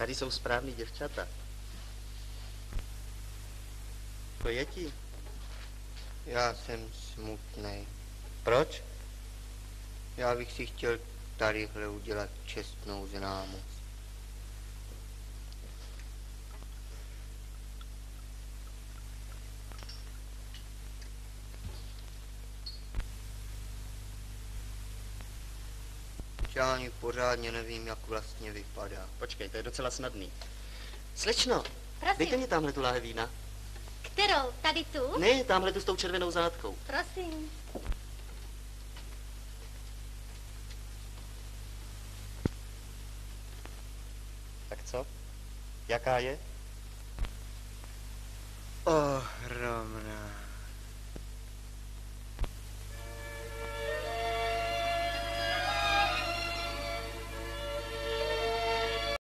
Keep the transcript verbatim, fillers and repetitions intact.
Tady jsou správný děvčata. To je ti? Já jsem smutnej. Proč? Já bych si chtěl tadyhle udělat čestnou známost. Já ani pořádně nevím, jak vlastně vypadá. Počkej, to je docela snadný. Slečno, Prosím. dejte mi tamhle tu láhev vína. Kterou? Tady tu? Ne, tamhle tu s tou červenou zátkou. Prosím. Tak co? Jaká je? Ohromná.